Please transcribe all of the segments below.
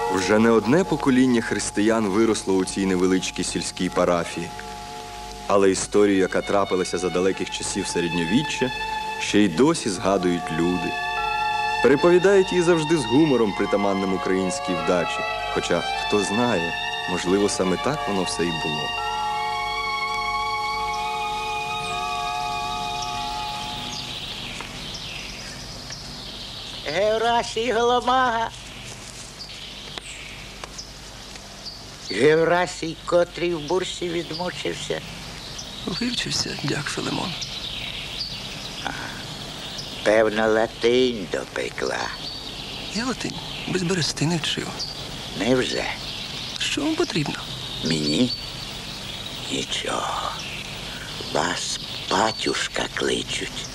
Вже не одне покоління християн виросло у цій невеличкій сільській парафії. Але історію, яка трапилася за далеких часів середньовіччя, ще й досі згадують люди. Переповідають її завжди з гумором, притаманним українській вдачі. Хоча, хто знає, можливо, саме так воно все і було. Геврасій Галамага. Геврасій, котрий в бурсі відмучився. Вивчився, дяк Филимон. Певно, латинь допекла. Я латинь без берестини вчив. Невже? Що вам потрібно? Мені? Нічого. Вас батюшка кличуть.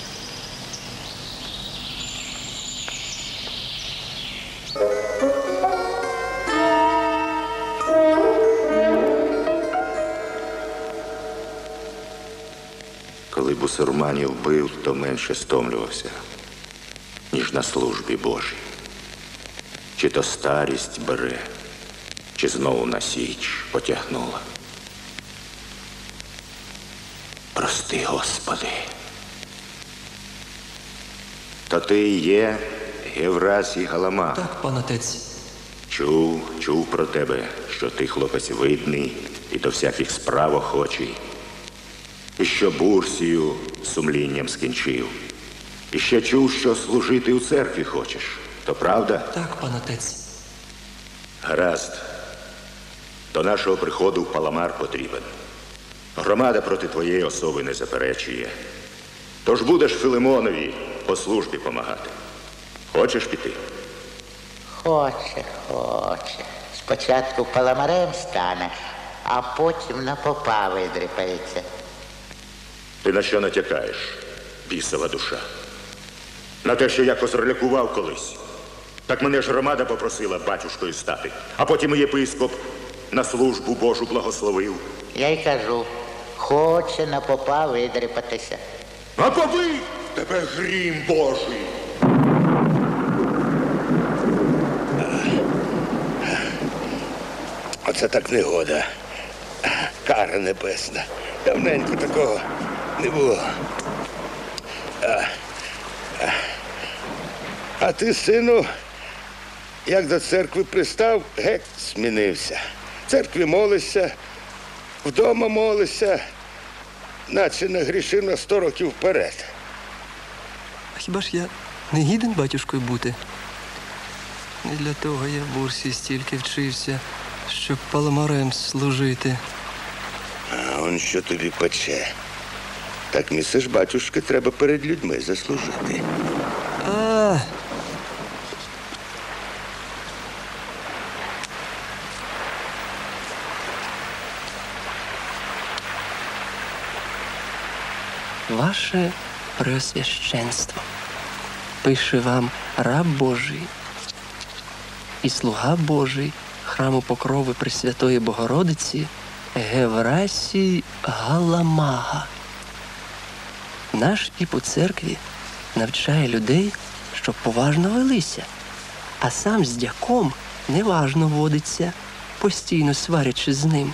Коли бусурманів бив, то менше стомлювався, ніж на службі Божій. Чи то старість бере, чи знову на січ потягнула. Прости, Господи. То ти і є Геврасій Галамага? Так, пан отець. Чув про тебе, що ти хлопець видний і до всяких справ охочий. І що бурсію сумлінням скінчив. І ще чув, що служити у церкві хочеш. То правда? Так, пан отець. Гаразд. До нашого приходу паламар потрібен. Громада проти твоєї особи не заперечує. Тож будеш Филимонові по службі помагати. Хочеш піти? Хоче. Спочатку паламарем стане, а потім на попа видрипається. Ти на що натякаєш, бісова душа? На те, що я козирлякував колись. Так мене ж громада попросила батюшкою стати, а потім і єпископ на службу Божу благословив. Я й кажу, хоче на попа видрипатися. А побий тебе грім Божий! Оце так негода. Кара небесна. Давненько такого не було. А ти, сину, як до церкви пристав, геть змінився. В церкві молишся, вдома молишся, наче не грішив на 100 років вперед. А хіба ж я не гіден батюшкою бути? Не для того я в бурсі стільки вчився, щоб паламарем служити. А он що тобі пече. Так місце ж батюшки треба перед людьми заслужити. Ваше Преосвященство, пише вам раб Божий і слуга Божий храму Покрови Пресвятої Богородиці Геврасій Галамага. Наш піп у церкві навчає людей, щоб поважно велися, а сам з дяком неважно водиться, постійно сварячись з ним.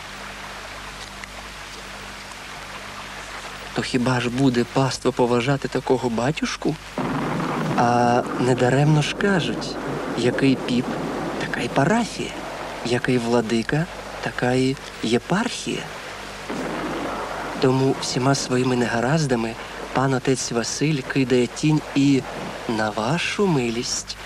То хіба ж буде паство поважати такого батюшку? А недаремно ж кажуть, який піп, така й парафія, який владика, така й єпархія. Тому всіма своїми негараздами пан отець Василь кидає тінь і на вашу милість.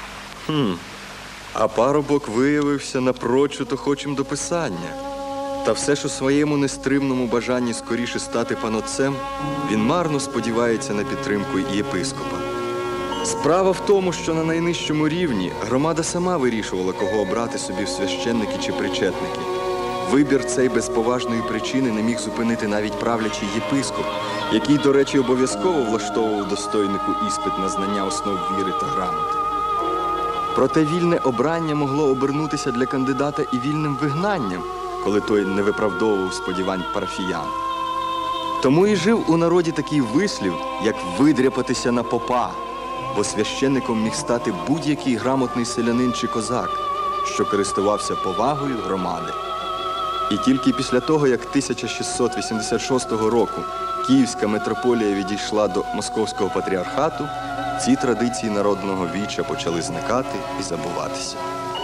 А парубок виявився напрочуд охочим до писання. Та все ж у своєму нестримному бажанні скоріше стати панотцем, він марно сподівається на підтримку єпископа. Справа в тому, що на найнижчому рівні громада сама вирішувала, кого обрати собі в священники чи причетники. Вибір цей без поважної причини не міг зупинити навіть правлячий єпископ, який, до речі, обов'язково влаштовував достойнику іспит на знання основ віри та грамоти. Проте вільне обрання могло обернутися для кандидата і вільним вигнанням, коли той не виправдовував сподівань парафіян. Тому і жив у народі такий вислів, як «видряпатися на попа». бо священником міг стати будь-який грамотний селянин чи козак, що користувався повагою громади. І тільки після того, як 1686 року Київська митрополія відійшла до Московського патріархату, ці традиції народного віча почали зникати і забуватися.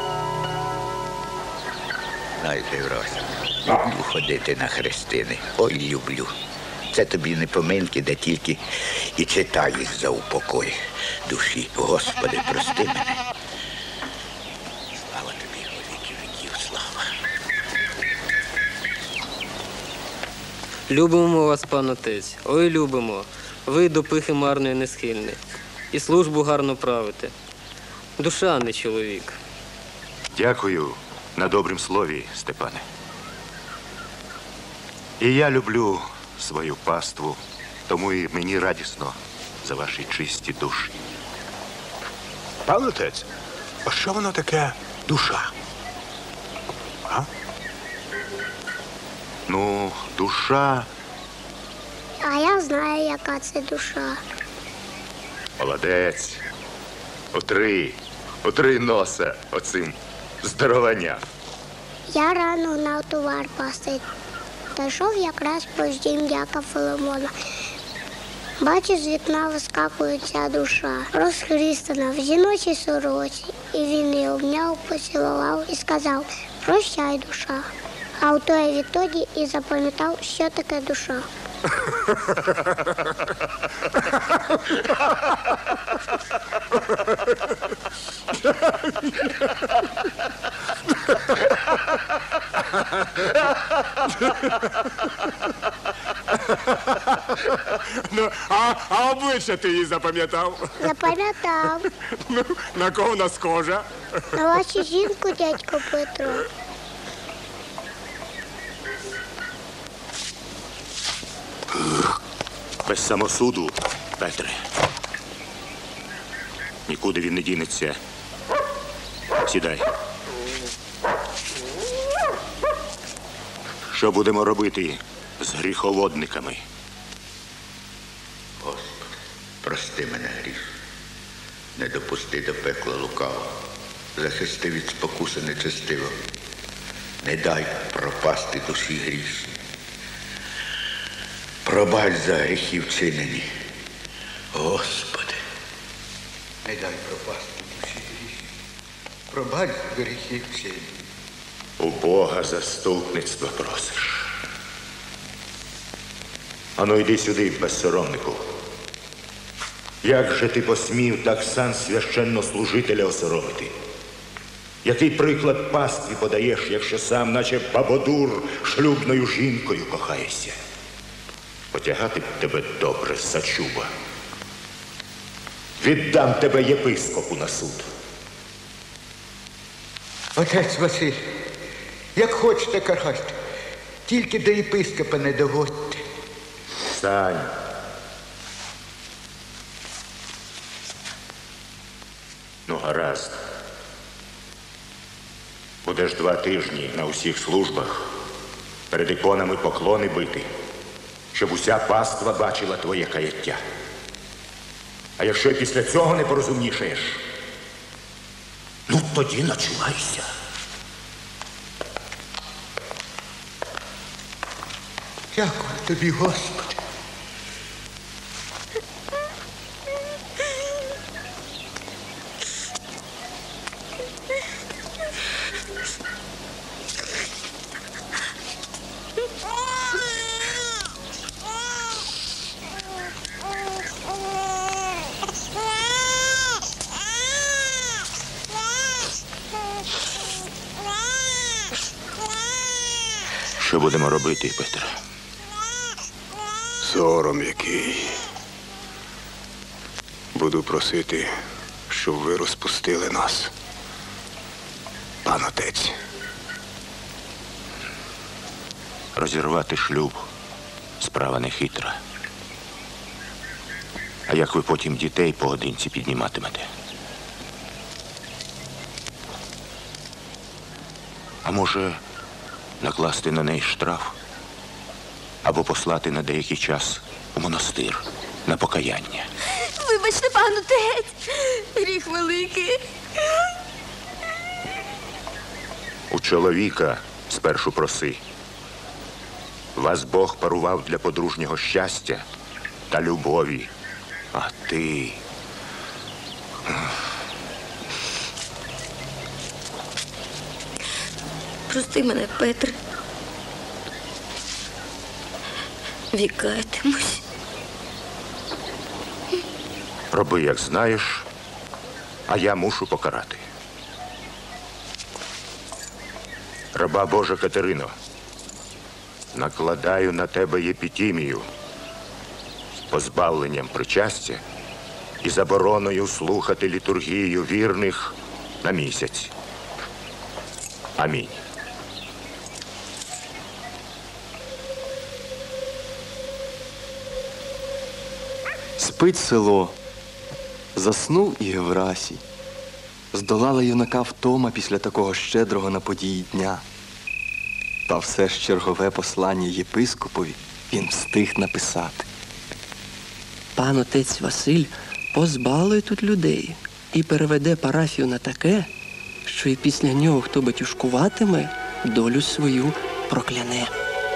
Знаєте, Врось, люблю ходити на хрестини. Ой, люблю. Це тобі не поминки, де тільки і читаєш за упокой душі. Господи, прости мене. Слава тобі, у віки віків, слава. Любимо вас, пан отець, ой, любимо. Ви до пихи марної не схильні. І службу гарно правите. Душа, а не чоловік. Дякую на добрім слові, Степане. І я люблю свою паству, тому і мені радісно за ваші чисті душі. Пан отець, а що воно таке душа? Ну, душа, А я знаю, яка це душа. молодець. Утри носа оцим здорованням. Я рано гнав товар пасти. Та йшов якраз повз дім дяка Филимона. Бачу, з вікна вискакує ця душа, розхрістана в жіночій сорочці. І він її обняв, поцілував і сказав: «Прощай, душа». А ото я відтоді і запам'ятав, що таке душа. Ну, а обличчя ти її запам'ятав? Запам'ятав. Ну, на кого вона схожа? На вашу жінку, дядько Петро. Без самосуду, Петре. Нікуди він не дінеться. Сідай. Що будемо робити з гріховодниками? Господи, прости мене гріх. Не допусти до пекла лукаво. Захисти від спокуси нечестиво. Не дай пропасти душі грішні. Пробач за гріхи вчинені. Господи, не дай пропасти душі грішні. Пробач за гріхи вчинені. У Бога заступництва просиш. Ану, йди сюди, безсоромнику. Як же ти посмів так сан священнослужителя осоромити? Який приклад пастві подаєш, якщо сам, наче бабодур, шлюбною жінкою кохаєшся? Потягати б тебе добре за чуба. Віддам тебе єпископу на суд. Отець Василь, як хочете карайте, тільки до єпископа не доводьте. Стань. Ну, гаразд. Будеш 2 тижні на усіх службах, перед іконами поклони бити, щоб уся паства бачила твоє каяття. А якщо й після цього не порозумнішаєш, ну тоді начувайся. Дякую тобі, Господи. Що будемо робити, Петре? Сором який. Буду просити, щоб ви розпустили нас. Пан отець. Розірвати шлюб – справа не хитра. А як ви потім дітей поодинці підніматимете? А може, накласти на неї штраф? Або послати на деякий час у монастир на покаяння? Вибачте, Вибачте, пан отець, гріх великий. У чоловіка спершу проси. Вас Бог парував для подружнього щастя та любові. А ти... Прости мене, Петре. Вікатимусь. Роби, як знаєш, а я мушу покарати. Раба Божа Катерино, накладаю на тебе єпітімію з позбавленням причастя і забороною слухати літургію вірних на місяць. Амінь. Спить село. Заснув і Єврасій. Здолала юнака втома після такого щедрого на події дня. Та все ж чергове послання єпископові він встиг написати. Пан отець Василь позбалує тут людей і переведе парафію на таке, що і після нього, хто батюшкуватиме, долю свою прокляне.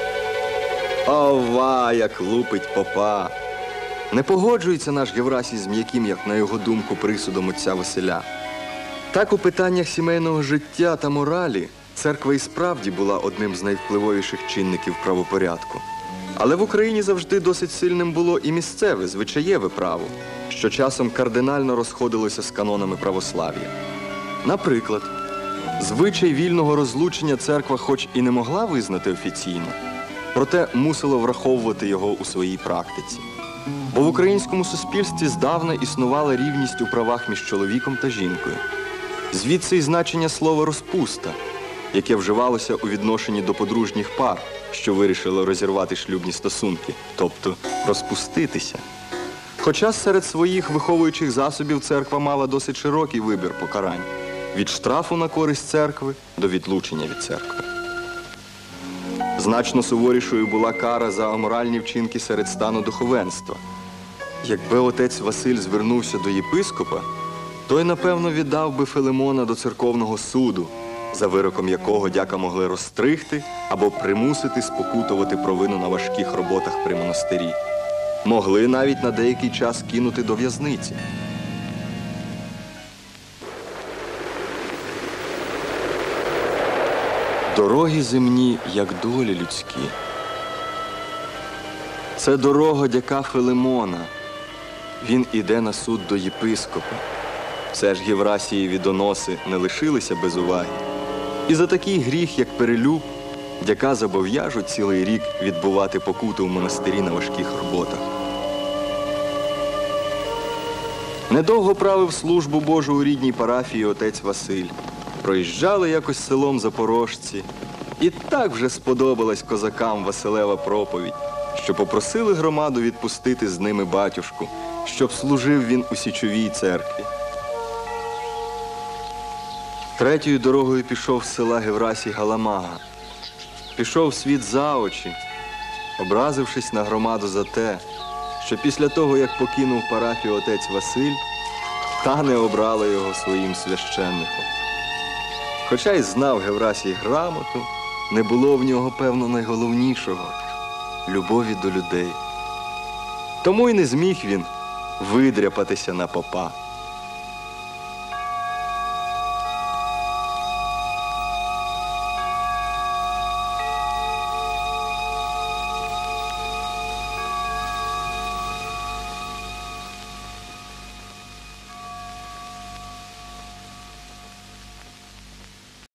Ова, як лупить попа! Не погоджується наш Єврасій з м'яким, як на його думку, присудом отця Василя. Так у питаннях сімейного життя та моралі церква і справді була одним з найвпливовіших чинників правопорядку. Але в Україні завжди досить сильним було і місцеве, звичаєве право, що часом кардинально розходилося з канонами православ'я. Наприклад, звичай вільного розлучення церква хоч і не могла визнати офіційно, проте мусила враховувати його у своїй практиці. Бо в українському суспільстві здавна існувала рівність у правах між чоловіком та жінкою. Звідси й значення слова «розпуста», яке вживалося у відношенні до подружніх пар, що вирішили розірвати шлюбні стосунки, тобто розпуститися. Хоча серед своїх виховуючих засобів церква мала досить широкий вибір покарань – від штрафу на користь церкви до відлучення від церкви. Значно суворішою була кара за аморальні вчинки серед стану духовенства. Якби отець Василь звернувся до єпископа, той, напевно, віддав би Филимона до церковного суду, за вироком якого дяка могли розстригти або примусити спокутувати провину на важких роботах при монастирі. Могли навіть на деякий час кинути до в'язниці. Дороги земні, як долі людські. Це дорога дяка Филимона. Він іде на суд до єпископа. Все ж Єврасієві доноси не лишилися без уваги. І за такий гріх, як перелюб, дяка зобов'яжуть цілий рік відбувати покуту в монастирі на важких роботах. Недовго правив службу Божу у рідній парафії отець Василь. Проїжджали якось селом запорожці. І так вже сподобалась козакам Василева проповідь, що попросили громаду відпустити з ними батюшку, щоб служив він у Січовій церкві. Третьою дорогою пішов з села Геврасій Галамага. Пішов світ за очі, образившись на громаду за те, що після того, як покинув парафію отець Василь, та не обрала його своїм священником. Хоча й знав Геврасій грамоту, не було в нього, певно, найголовнішого – любові до людей. Тому й не зміг він видряпатися на попа.